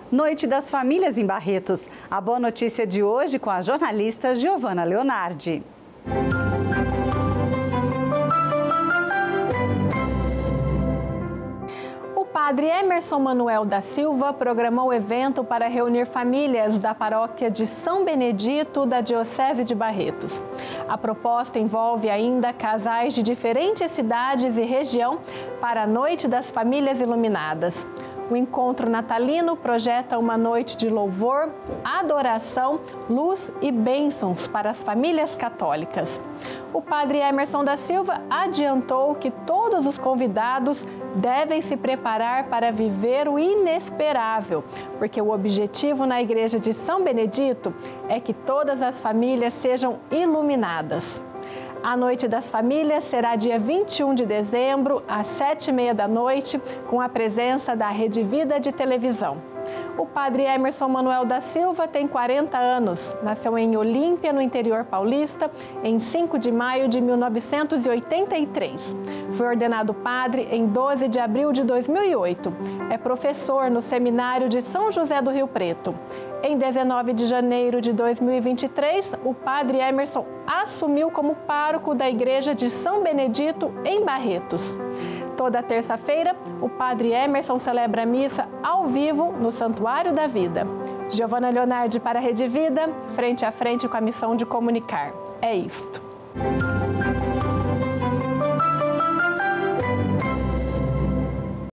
Noite das Famílias em Barretos. A boa notícia de hoje com a jornalista Giovana Leonardi. O padre Emerson Manuel da Silva programou o evento para reunir famílias da paróquia de São Benedito da Diocese de Barretos. A proposta envolve ainda casais de diferentes cidades e região para a Noite das Famílias Iluminadas. O encontro natalino projeta uma noite de louvor, adoração, luz e bênçãos para as famílias católicas. O padre Emerson da Silva adiantou que todos os convidados devem se preparar para viver o inesperável, porque o objetivo na Igreja de São Benedito é que todas as famílias sejam iluminadas. A Noite das Famílias será dia 21 de dezembro, às 7h30 da noite, com a presença da Rede Vida de televisão. O padre Emerson Manuel da Silva tem 40 anos. Nasceu em Olímpia, no interior paulista, em 5 de maio de 1983. Foi ordenado padre em 12 de abril de 2008. É professor no Seminário de São José do Rio Preto. Em 19 de janeiro de 2023, o padre Emerson assumiu como pároco da Igreja de São Benedito, em Barretos. Toda terça-feira, o padre Emerson celebra a missa ao vivo no Santuário da Vida. Giovana Leonardi para a Rede Vida, frente a frente com a missão de comunicar. É isto.